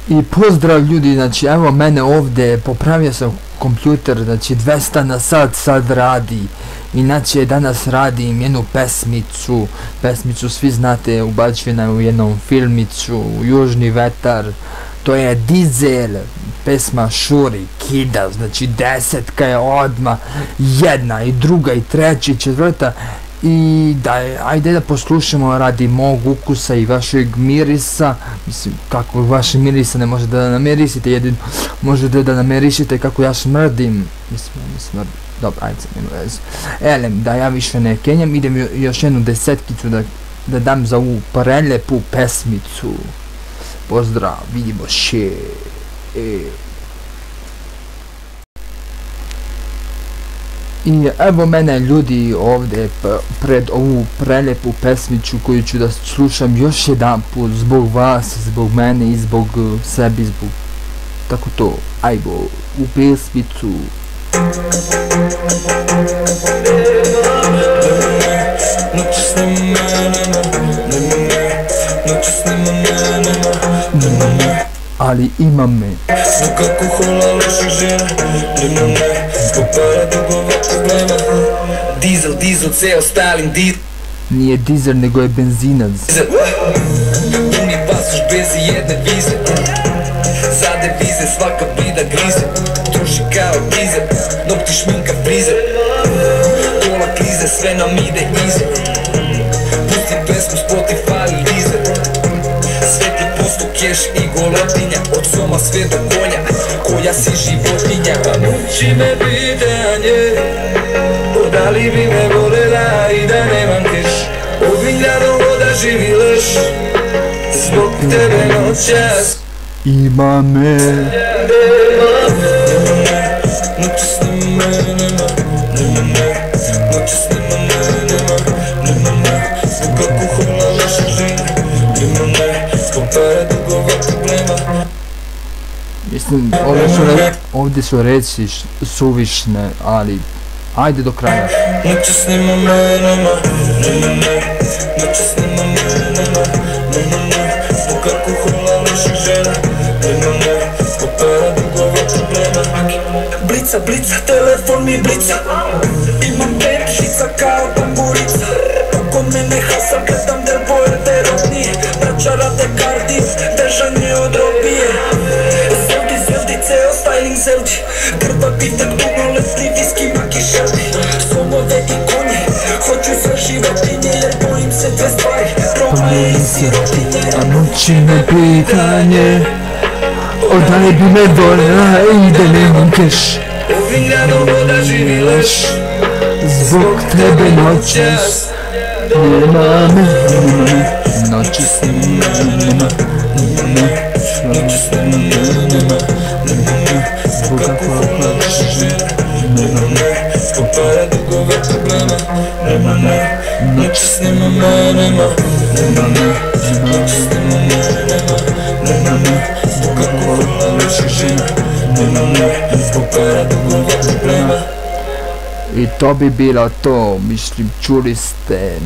I pozdrav ljudi, znači evo mene ovdje, popravio sam kompjuter, znači 200 na sat sad radi. Inače danas radim jednu pesmicu svi znate, ubačena u jednom filmiću, Južni vetar. To je Dizel, pesma Šuri, Kida, znači 10 je odmah, jedna i druga i treća i četvrta. I ajde da poslušamo radi mog ukusa i vašeg mirisa. Mislim, kako vaše mirisa ne možete da namirisite, jedino možete da namirišite kako ja smrdim. Mislim, dobro, ajde se nema veze. Elem, da ja više ne kenjam, idem još jednu desetkicu da dam za ovu prelepu pesmicu. Pozdrav, vidimo še. I evo mene ljudi ovdje pred ovu prelepu pesmiću koju ću da slušam još jedan put zbog vas, zbog mene i zbog sebi, zbog tako to, ajmo u pesmicu. Ali ima me. Dizel, ceo Stalin, nije dizel nego je benzinac. Puni pasoš bez jedne vize, za devize svaka brida grize, troši kao dizel, nokti šminka frize, kola krize, sve nam ide ize. Pusti pesmu Spotify ili Deezer, sve ti posto keš i golotinja, od soma sve do konja, koja si životinja. Muči me pitanje, da li bi me volela i da nemam keš, ovim gradom voda živi leš, zbog tebe noćas ima me. Noćas nema me, noćas nema me, zbog alkohola loše žene, nema me, zbog para dugova problema. Mislim, ovdje su reći suvišne, ali ajde do kraja. Noćas nema me, noćas nema me, zbog alkohola loše žene, nema me, zbog para dugova problema. Blica, telefon mi blica, imam 5 žica kao tamburica. Oko mene Hasan, gledam del boje verovnije, braća rade kardio, držanje od robije. Zeldi, ceo styling zeldi, grba bitak, punoletni viski, maki šeldi. Somove i konje, hoću sve životinje, jer bojim se dve stvari, Roma i sirotinje. A muči me pitanje, odaj bi me voljela i da nemam keš, ovim gradom voda živi leš, zbog tebe noćas nema me. Noćas nema me, noćas nema me, zbog alkohola loše žene, nema me, zbog para dugova problema, nema me, noćas nema me, noćas nema me, zbog alkohola loše žene, nema me, zbog para dugova problema. I to bi bilo to, mislim, čuli ste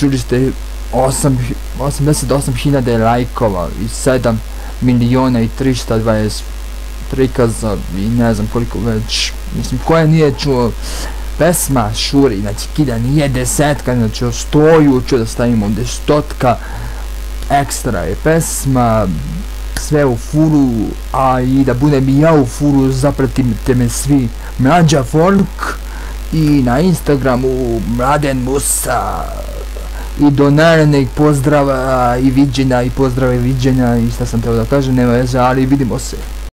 88.000 lajkova i 7.320.000 prikaza i ne znam koliko već, mislim, koja nije čuo pesma Šuri, znači Kida nije desetka, znači o 100 ću da stavimo ovdje 100, ekstra je pesma, sve u furu, a i da budem i ja u furu, zapratite me svi, Mlađa Folk, i na Instagramu Mladen Musa. I do narednog pozdrava i viđenja i pozdrava i viđenja i šta sam trebao da kažem, nema veze, ali vidimo se.